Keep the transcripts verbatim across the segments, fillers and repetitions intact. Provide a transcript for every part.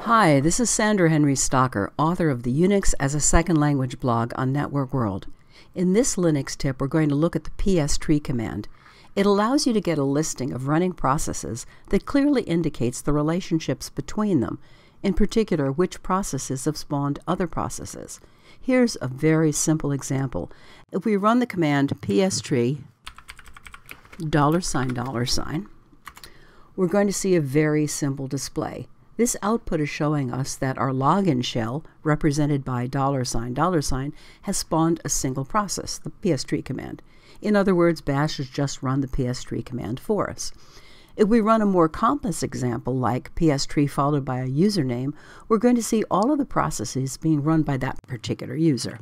Hi, this is Sandra Henry Stocker, author of the Unix as a Second Language blog on Network World. In this Linux tip, we're going to look at the pstree command. It allows you to get a listing of running processes that clearly indicates the relationships between them, in particular which processes have spawned other processes. Here's a very simple example. If we run the command pstree dollar sign dollar sign, we're going to see a very simple display. This output is showing us that our login shell, represented by dollar sign dollar sign, has spawned a single process, the pstree command. In other words, bash has just run the pstree command for us. If we run a more complex example like pstree followed by a username, we're going to see all of the processes being run by that particular user.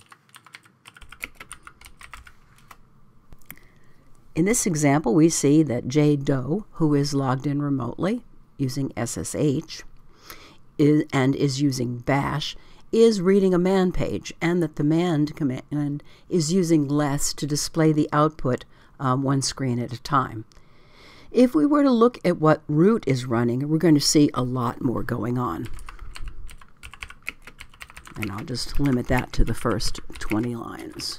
In this example, we see that J Doe, who is logged in remotely using S S H, Is, and is using bash, is reading a man page, and that the man command is using less to display the output um, one screen at a time. If we were to look at what root is running, we're going to see a lot more going on. And I'll just limit that to the first twenty lines.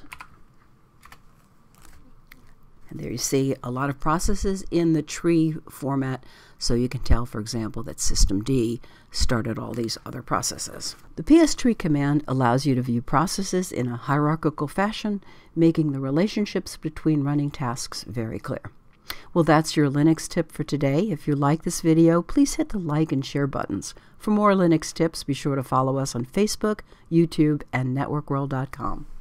And there you see a lot of processes in the tree format, so you can tell, for example, that systemd started all these other processes. The pstree command allows you to view processes in a hierarchical fashion, making the relationships between running tasks very clear. Well, that's your Linux tip for today. If you like this video, please hit the like and share buttons. For more Linux tips, be sure to follow us on Facebook, YouTube, and network world dot com.